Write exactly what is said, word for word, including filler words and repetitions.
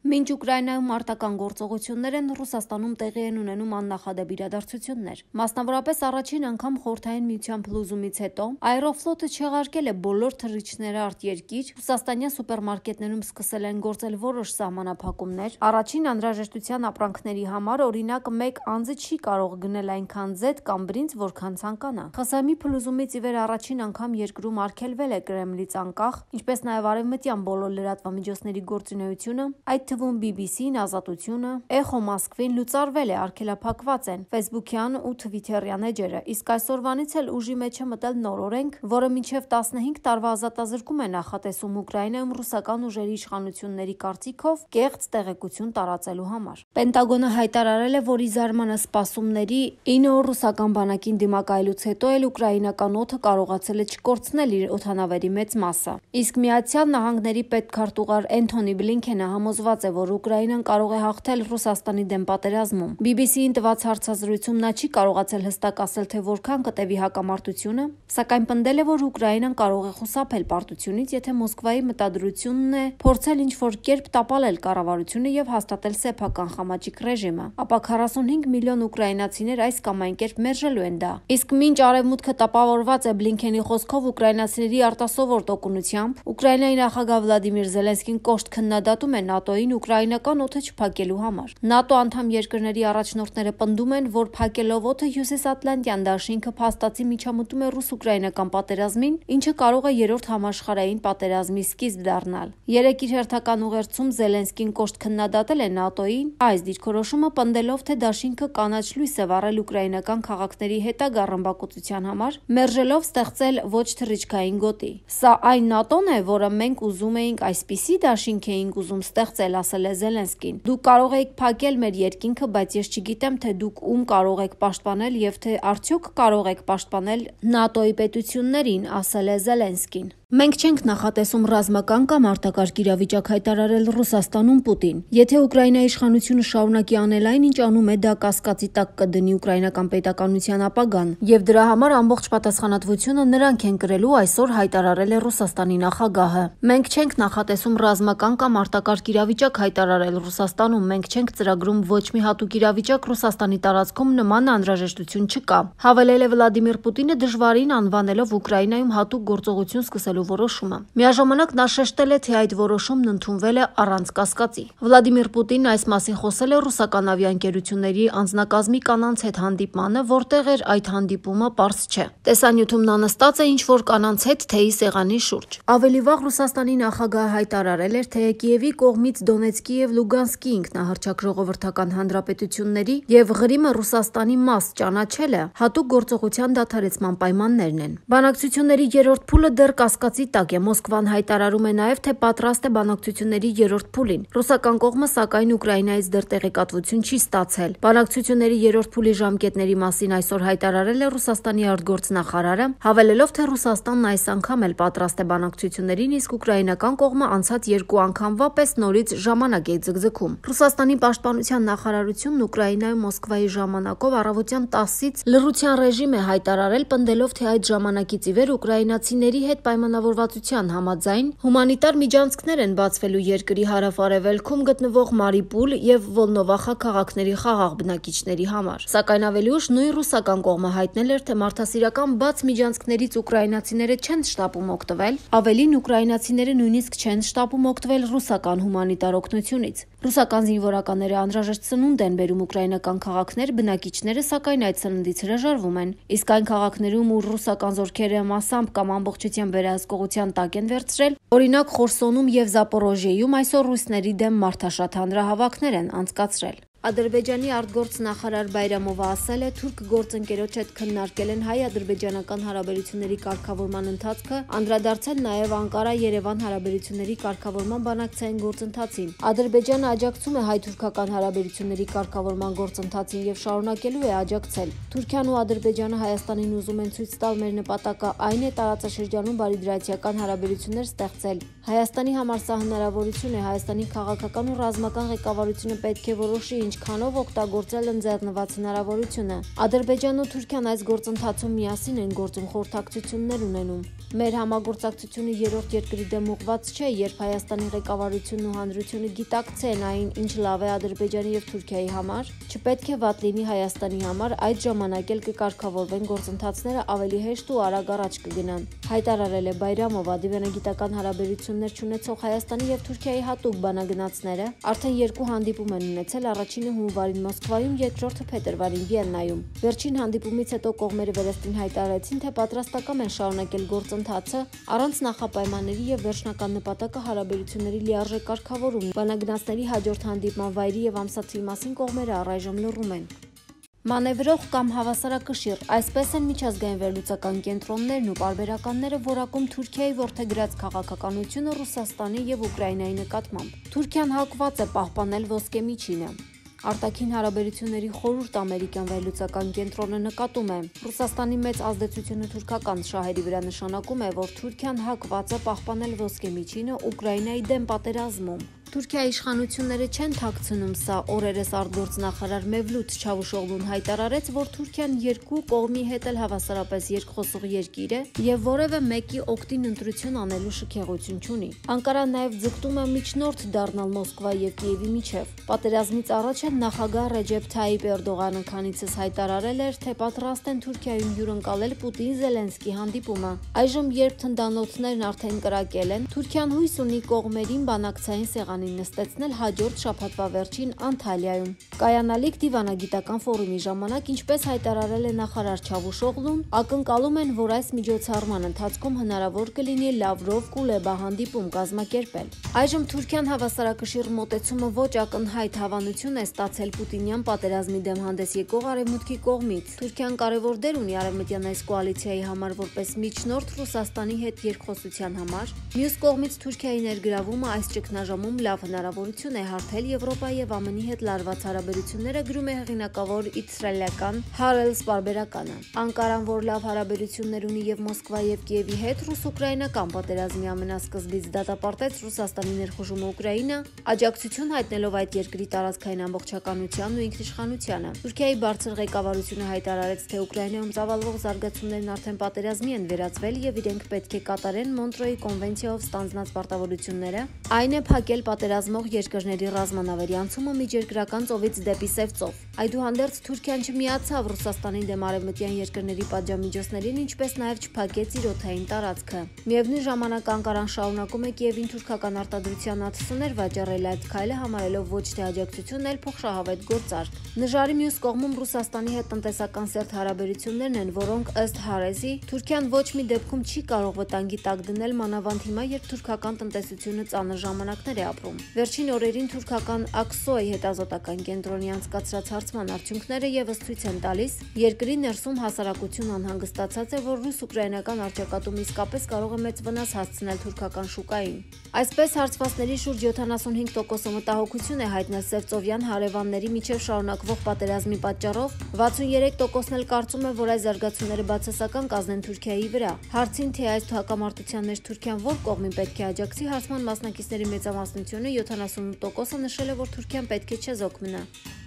Մինչ Ուկրաինայում արտական գործողություններ են, Ռուսաստանում տեղի են ունենում աննախադեպ իրադարձություններ։ Մասնավորապես առաջին անգամ Խորհրդային Միության փլուզումից հետո Aeroflot-ը չեղարկել է բոլոր թռիչքները արտերկիր, ռուսաստանյան սուպերմարկետներում սկսել են գործել որոշ սահմանափակումներ։ Առաջին անհրաժեշտության ապրանքների համար, օրինակ, մեկ անձը չի կարող գնել այնքան զետ կամ բրինձ, որքան ցանկանա։ ԽՍՀՄ-ի փլուզումից ի վեր առաջին անգամ երկրում արգելվել է Կրեմլից անկախ, ինչպես նաև արևմտյան բոլոր լրատվամիջոցների գործունեությունը, այդ թվում բի բի սին, Ազատությունը, Էխո Մոսկվին լուծարվել է, արգելափակված են Facebook-յան ու Twitter-յան էջերը, իսկ այսօրվանից էլ ուժի մեջ է մտել նոր օրենք, որը մինչև տասնհինգ տարվա ազատազրկում է նախատեսում Ուկրաինայում ռուսական ուժերի իշխանությունների կարծիքով կեղծ տեղեկություն տարածելու համար։ Պենտագոնը հայտարարել է, որ ի զարմանք սպասումների ինը օր ռուսական բանակին դիմակայելուց հետո էլ ուկրաինական օդը կարողացել է չկորցնել իր օդանավերի մեծ մասը։ Իսկ Միացյալ Նահանգների պետքարտուղար Էնթոնի Բլինքենը համոզված է, որ Ուկրաինան կարող է հաղթել Ռուսաստանի դեմ պատերազմում։ բի բի սիին տված հարցազրույցում նա չի կարողացել հստակ ասել, թե որքան կտևի հակամարտությունը, սակայն պնդել է, որ Ուկրաինան կարող է խուսափել պարտությունից, եթե Մոսկվայի մտադրությունն է փորձել ինչ-որ կերպ տապալել կառավարությունը եւ հաստատել սեփական խամաճիկ ռեժիմը, ապա քառասունհինգ միլիոն ուկրաինացիներ այս կամ այն կերպ մերժելու են դա։ Իսկ մինչ արևմուտքը տապավորված է Բլինքենի խոսքով ուկրաինացիների արտասովոր տոկունությամբ, Ուկրաինայի նախագահ Վլադիմիր Զելենսկին կոշտ քննադատում է ՆԱՏՕ-ին ուկրաինական օդը չփակելու համար։ ՆԱՏՕ անդամ երկրների առաջնորդները պնդում են, որ փակելով օդը Հյուսիսատլանտյան դաշինքը փաստացի միջամտում է ռուս-ուկրաինական պատերազմին, ինչը կարող է երրորդ համաշխարհային պատերազմի սկիզբ դառնալ։ Երեկ իր հերթական ուղերձում Զելենսկին կոշտ քննադատել է ՆԱՏՕ-ին այս դիրքորոշումը, պնդելով, թե դաշինքը կանաչ լույս է վառել ուկրաինական քաղաքների հետագա ռմբակոծության համար, մերժելով ստեղծել ոչ թռիչքային գոտի։ Սա այն ՆԱՏՕ-ն է, որը մենք ուզում էինք, այսպիսի դաշինք էինք ուզում ստեղծել, ասել է Զելենսկին։ Դուք կարող եք փակել մեր երկինքը, բայց ես չգիտեմ, թե դուք ում կարող եք պաշտպանել եւ թե արդյոք կարող եք պաշտպանել ՆԱՏՕ-ի պետություններին, ասել է Զելենսկին։ Մենք չենք նախատեսում ռազմական կամ արտակարգ իրավիճակ հայտարարել Ռուսաստանում Պուտին։ Եթե Ուկրաինայի իշխանությունը շարունակի անել այն, ինչ անում է, դա կասկածի տակ կդնի ուկրաինական պետականության ապագան, եւ դրա համար ամբողջ պատասխանատվությունը նրանք են կրելու, այսօր հայտարարել է Ռուսաստանի նախագահը։ Մենք չենք նախատեսում ռազմական կամ արտակարգ իրավիճակ հայտարարել Ռուսաստանում, մենք չենք ծրագրում ոչ մի հատուկ իրավիճակ Ռուսաստանի տարածքում, նման անհրաժեշտություն չկա, հավելել է Վլադիմիր Պուտինը, դժվարին անվանելով Ուկրաինայում հատուկ գործողություն սկսելու որոշումը։ Միաժամանակ նա շեշտել է, թե այդ որոշումն ընդունվել է առանց կասկածի։ Վլադիմիր Պուտինն այս մասին խոսել է ռուսական ավիաընկերությունների անձնակազմի կանանց հետ հանդիպմանը, որտեղ էր այդ հանդիպումը, պարզ չէ։ Տեսանյութում նա նստած է ինչ-որ կանանց հետ թեյի սեղանի շուրջ։ Ավելի վաղ Ռուսաստանի նախագահը հայտարարել էր, թե Կիևի կողմից Դոնեցկի եւ Լուգանսկի ինքնահռչակ ժողովրդական հանրապետությունների եւ Ղրիմը Ռուսաստանի մաս ճանաչելը հատուկ գործողության դադարեցման պայմաններն են։ Բանակցությունների երրորդ փուլը դեռ կասկածի տակ է։ Մոսկվան հայտարարում է նաև, թե պատրաստ է բանակցությունների երրորդ փուլին։ Ռուսական կողմը սակայն Ուկրաինայից դեռ տեղեկատվություն չի ստացել։ Բանակցությունների երրորդ փուլի ժամկետների մասին այսօր հայտարարել է Ռուսաստանի արտգործնախարարը, հավելելով, թե Ռուսաստանն այս անգամ էլ պատրաստ է բանակցություններին, իսկ ուկրաինական կողմը անցած երկու անգամվա պես նորից ժամանակ է ձգձգում։ Ռուսաստանի պաշտպանության նախարարությունն Ուկրաինայում Մոսկվայի ժամանակով առավոտյան տասից լռության ռեժիմ է հայտարարել, պնդելով, թե այդ ժամանակից ի վեր ուկրաինացիների հետ պայմանավորվածության համաձայն հումանիտար միջանցքներ են բացվելու երկրի հարավ-արևելքում գտնվող Մարիուպոլ եւ Վոլնովախա քաղաքների խաղաղ բնակիչների համար։ Սակայն ավելի ուշ նույն ռուսական կողմը հայտնել էր, թե մարդասիրական բաց միջանցքներից ուկրաինացիները չեն շտապում օգտվել, ավելին ուկրաինացիները նույնիսկ չեն շտապում օգտվել ռուսական հումանիտար օգնությունից։ Ռուսական զինվորականները անհրաժեշտ սնունդ են բերում ուկրաինական քաղաքներ, բնակիչները սակայն այդ սննդից հրաժարվում են, իսկ այն քաղաքներում, ուր ռուսական զորքերը մասամբ կամ ամբողջությամբ վերահսկողության տակ են վերցրել, օրինակ Խորսոնում եւ Զապորոժիեում, այսօր ռուսների դեմ մարդաշատ հանրահավաքներ են անցկացրել։ Ադրբեջանի արտգործնախարար Բայրամովը ասել է, թուրք գործընկերոջ հետ քննարկել են հայ-ադրբեջանական հարաբերությունների կարգավորման ընթացքը, անդրադարձել նաև Անկարա-Երևան հարաբերությունների կարգավորման բանակցային գործընթացին։ Ադրբեջանը աջակցում է հայ-թուրքական հարաբերությունների կարգավորման գործընթացին եւ շարունակելու է աջակցել։ Թուրքիան ու Ադրբեջանը Հայաստանին ուզում են ցույց տալ, մեր նպատակը այն է տարածաշրջանում բարիդրացիական հարաբերություններ ստեղծել։ Հայաստանի համար սա հնարավորություն է, Հայաստանի քաղաքական ու ռազմական ղեկավարությունը պետք է որոշի ինչքանով օգտագործել ընձեռնված հնարավորությունը։ Ադրբեջանն ու Թուրքիան այս գործընթացում միասին են գործում, խորհրդակցություններ ունենում։ Մեր համագործակցությունը երրորդ երկրի դեմ ուղղված չէ, երբ Հայաստանի ղեկավարությունն ու հանրությունը գիտակցեն այն, ինչ լավ է Ադրբեջանի եւ Թուրքիայի համար, չպետք է վատ լինի Հայաստանի համար, այդ ժամանակ էլ կկարգավորվեն գործընթացները ավելի հեշտ ու արագ առաջ կգնան, հայտարարել է Բայրամովը, դիվանագիտական հարաբերություններ չունեցող Հայաստանի եւ Թուրքիայի հատուկ բանագնացները արդեն երկու հանդիպում են ունեցել, առաջինը հունվարին Մոսկվայում, երկրորդը փետրվարին Վիեննայում։ Վերջին հանդիպումից հետո կողմերը վերստին հայտարարեցին, թե պատրաստական են շարունակել գործընթացը առանց նախապայմանների եւ վերջնական նպատակը հարաբերությունների լիարժեք կարգավորում։ Բանագնացների հաջորդ հանդիպման վայրի եւ ամսաթվի մասին կողմերը առայժմ լռում են։ Մանևրող կամ հավասարակշիռ, այսպես են միջազգային վերլուծական կենտրոններն ու պարբերականները որակում Թուրքիայի որդեգրած քաղաքականությունը Ռուսաստանի եւ Ուկրաինայի նկատմամբ։ Թուրքիան հակված է պահպանել ոսկե միջինը։ Արտաքին հարաբերությունների խորհուրդ ամերիկյան վերլուծական կենտրոնը նկատում է, Ռուսաստանի մեծ ազդեցությունը թուրքական շահերի վրա նշանակում է, որ Թուրքիան հակված է պահպանել ոսկե միջինը Ուկրաինայի դեմ պատերազմում։ Թուրքիայի իշխանությունները չեն թաքցնում սա, օրերս արտգործնախարար Մևլութ Չավուշօղլուն հայտարարեց, որ Թուրքիան երկու կողմի հետ էլ հավասարապես երկխոսող երկիր է եւ որևէ մեկի օգտին ընտրություն անելու շքեղություն չունի։ Անկարան նաեւ ձգտում է միջնորդ դառնալ Մոսկվայի եւ Կիևի միջև։ Պատերազմից առաջ էլ նախագահ Ռեջեփ Թայիպ Էրդողանը քանիցս հայտարարել էր, թե պատրաստ են Թուրքիայում հյուրընկալել Պուտին-Զելենսկի հանդիպումը։ Այժմ, երբ թնդանոթներն արդեն կրակել են, Թուրքիան հույս ունի կողմերին բանակցային սեղան նստեցնել հաջորդ շաբաթվա վերջին Անտալիայում։ Կայանալիք դիվանագիտական ֆորումի ժամանակ, ինչպես հայտարարել է նախարար Չավուշօղլուն, ակնկալում են, որ այս միջոցառման ընթացքում հնարավոր կլինի Լավրով-Կուլեբա հանդիպում կազմակերպել։ Այժմ Թուրքիան հավասարակշիռ մոտեցումը ոչ ակնհայտ հավանություն է ստացել Պուտինյան պատերազմի դեմ հանդես եկող Արևմուտքի կողմից։ Թուրքիան կարևոր դեր ունի արևմտյան այս կոալիցիայի համար որպես միջնորդ Ռուսաստանի հետ երկխոսության համար։ Մյուս կողմից Թուրքիայի ներգրավումը այս ճգնաժամում լավ հնարավորություն է հարթել Եվրոպայի եւ ԱՄՆ-ի հետ լարված հարաբերությունները, գրում է հեղինակավոր իսրայելական Հարելս պարբերականը։ Անկարան, որ լավ հարաբերություններ ունի եւ Մոսկվայի եւ Կիևի հետ, ռուս-ուկրաինական պատերազմի ամենասկզբից դատապարտեց Ռուսաստանի ներխուժումը Ուկրաինա, աջակցություն հայտնելով այդ երկրի տարածքային ամբողջականությանն ու ինքնիշխանությանը։ Թուրքիայի բարձր ղեկավարությունը հայտարարեց, թե Ուկրաինայում ծավալվող զարգացումներն արդեն պատերազմի են վերածվել եւ իրենք պետք է կատարեն Մոնտրոյի կոնվենցիայով ստանձնած պարտավորությունները, այն է փակել պատերազմող երկրների ռազմանավերի անցումը միջերկրական ծովից դեպի Սև ծով։ Այդուհանդերձ Թուրքիան չմիացավ Ռուսաստանի դեմ արևմտյան երկրների պատժամիջոցներին, ինչպես նաև չփակեց իր օդային տարածքը։ Միևնույն ժամանակ Անկարան շարունակում է Կիևին թուրքական արտադրության աթսուներ վաճառել, այդ քայլը համարելով ոչ թե աջակցություն, այլ փոխշահավետ գործարք։ Նժարի մյուս կողմում Ռուսաստանի հետ տնտեսական սերտ հարաբերություններն են, որոնք ըստ Հարեզի Թուրքիան ոչ մի դեպքում չի կարող վտանգի տակ դնել, մանավանդ հիմա, երբ թուրքական տնտեսությունը ծանր ժամանակներ է ապրում։ Վերջին օրերին թուրքական Աքսոյի հետազոտական կենտրոնի անցկացրած հարցման արդյունքները եւս ցույց են տալիս, երկրի ներսում հասարակություն անհանգստացած է, որ ռուս-ուկրաինական առճակատումը իսկապես կարող է մեծ վնաս հասցնել թուրքական շուկային։ Այսպես հարցվածների շուրջ յոթանասունհինգ տոկոսը մտահոգություն է հայտնել Սևծովյան հարևանների միջև շարունակվող պատերազմի պատճառով, վաթսուներեք տոկոսն էլ կարծում է, որ այս զարգացումները բացասական կազդեն Թուրքիայի վրա։ Հարցին, թե այս հակամարտության մեջ Թուրքիան ո՞ր կողմին պետք է աջակցի, հարցման մասնակիցների մեծամասնությունը յոթանասունութ տոկոսը նշել է, որ Թուրքիան պետք է չեզոք մնա։